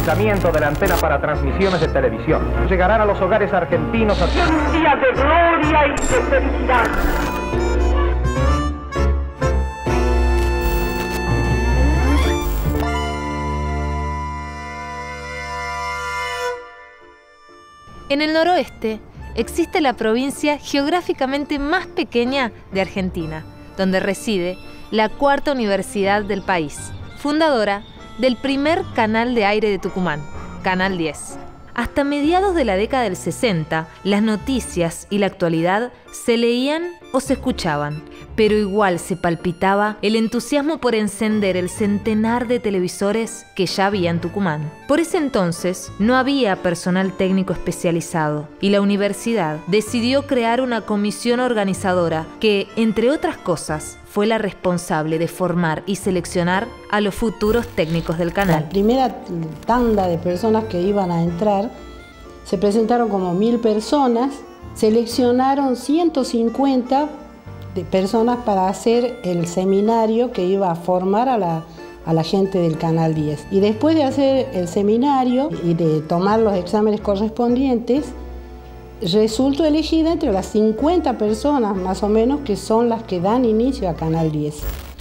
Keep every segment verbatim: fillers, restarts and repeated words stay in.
lanzamiento de la antena para transmisiones de televisión. Llegarán a los hogares argentinos a un día de gloria y de felicidad. En el noroeste existe la provincia geográficamente más pequeña de Argentina, donde reside la cuarta universidad del país, fundadora del primer canal de aire de Tucumán, Canal diez. Hasta mediados de la década del sesenta, las noticias y la actualidad se leían o se escuchaban, pero igual se palpitaba el entusiasmo por encender el centenar de televisores que ya había en Tucumán. Por ese entonces no había personal técnico especializado y la universidad decidió crear una comisión organizadora que, entre otras cosas, fue la responsable de formar y seleccionar a los futuros técnicos del canal. La primera tanda de personas que iban a entrar, se presentaron como mil personas, seleccionaron ciento cincuenta de personas para hacer el seminario que iba a formar a la, a la gente del Canal diez. Y después de hacer el seminario y de tomar los exámenes correspondientes, resultó elegida entre las cincuenta personas más o menos que son las que dan inicio a Canal diez.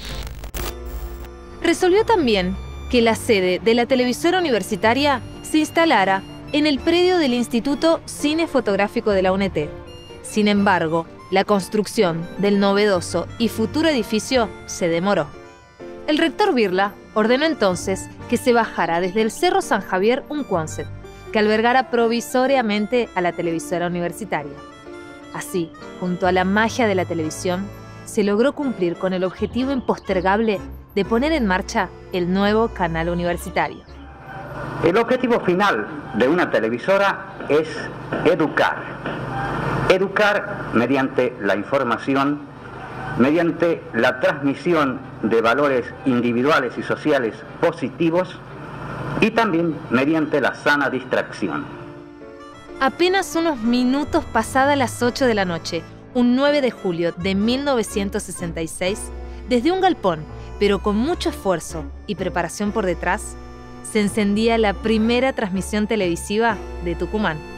Resolvió también que la sede de la televisora universitaria se instalara en el predio del Instituto Cine Fotográfico de la U N T. Sin embargo, la construcción del novedoso y futuro edificio se demoró. El rector Birla ordenó entonces que se bajara desde el Cerro San Javier un concept que albergara provisoriamente a la televisora universitaria. Así, junto a la magia de la televisión, se logró cumplir con el objetivo impostergable de poner en marcha el nuevo canal universitario. El objetivo final de una televisora es educar. Educar mediante la información, mediante la transmisión de valores individuales y sociales positivos y también mediante la sana distracción. Apenas unos minutos pasadas las ocho de la noche, un nueve de julio de mil novecientos sesenta y seis, desde un galpón, pero con mucho esfuerzo y preparación por detrás, se encendía la primera transmisión televisiva de Tucumán.